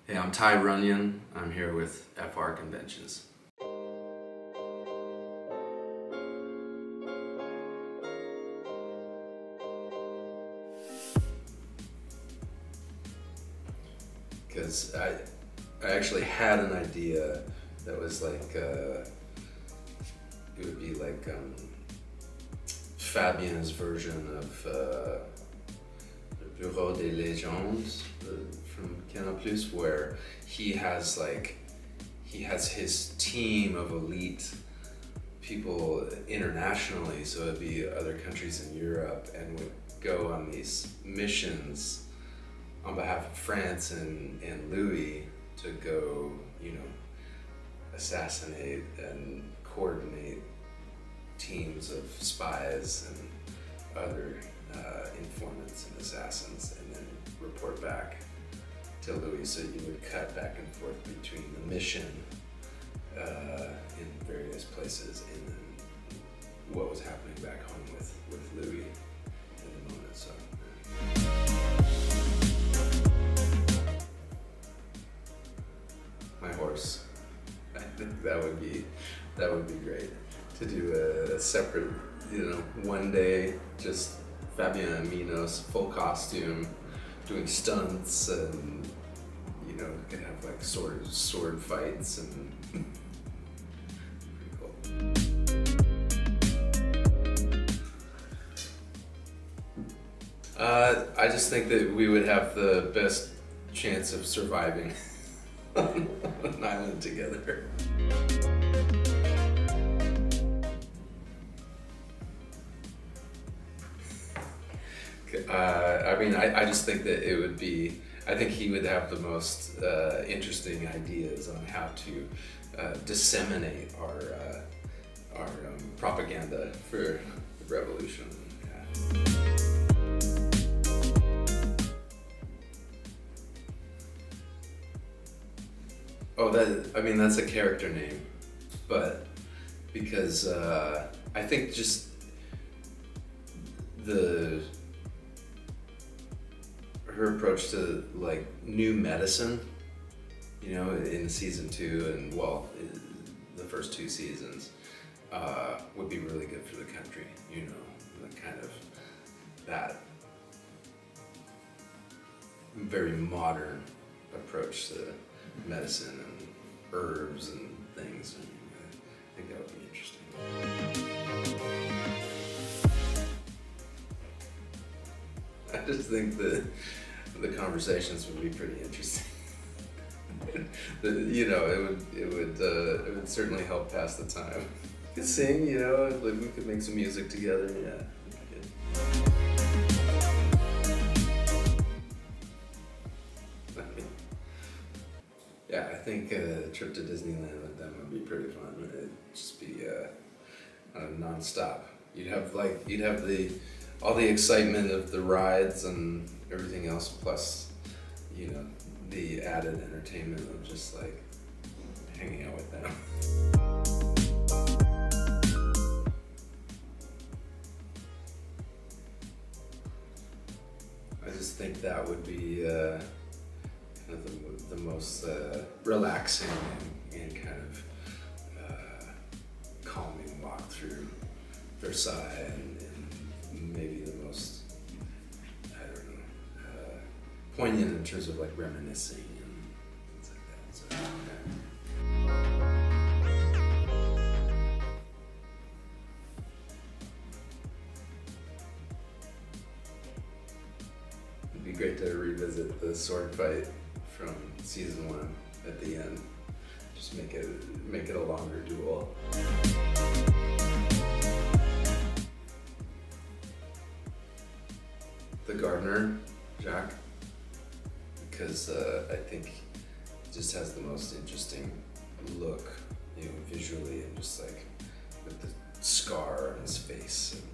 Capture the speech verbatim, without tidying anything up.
Hey, I'm Tygh Runyan. I'm here with FrConventions. Because I, I actually had an idea that was like, uh, it would be like um, Fabien's version of uh, Le Bureau des Légendes uh, from Canal Plus, where he has like, he has his team of elite people internationally, so it'd be other countries in Europe, and would go on these missions on behalf of France and, and Louis to go, you know, assassinate and coordinate teams of spies and other uh, informants and assassins, and then report back to Louis. So you would cut back and forth between the mission uh, in various places and then what was happening back home with, with Louis in the moment. So. My horse. I think that would be that would be great to do a, a separate, you know, one day just Fabien and Minos full costume doing stunts, and you know, we could have like sword sword fights and pretty cool. Uh, I just think that we would have the best chance of surviving on an island together. Uh, I mean, I, I just think that it would be, I think he would have the most uh, interesting ideas on how to uh, disseminate our, uh, our um, propaganda for the revolution. Yeah. Oh, that, I mean, that's a character name, but because uh, I think just the, her approach to like new medicine, you know, in season two and well, the first two seasons uh, would be really good for the country, you know, the kind of that very modern approach to medicine and herbs and things. And I think that would be interesting. I just think that the conversations would be pretty interesting. the, you know, it would it would uh, it would certainly help pass the time. We could sing, you know, like we could make some music together. Yeah. Yeah, I think a trip to Disneyland with them would be pretty fun. It'd just be uh, uh, non-stop. You'd have like you'd have the all the excitement of the rides and everything else, plus you know the added entertainment of just like hanging out with them. I just think that would be. Uh, Kind of the, the most uh, relaxing and, and kind of uh, calming walk through Versailles, and, and maybe the most, I don't know, uh, poignant in terms of like reminiscing and things like that. So, yeah. It'd be great to revisit the sword fight from season one at the end. Just make it make it a longer duel. The gardener, Jacques, because uh, I think it just has the most interesting look, you know, visually, and just like with the scar on his face. And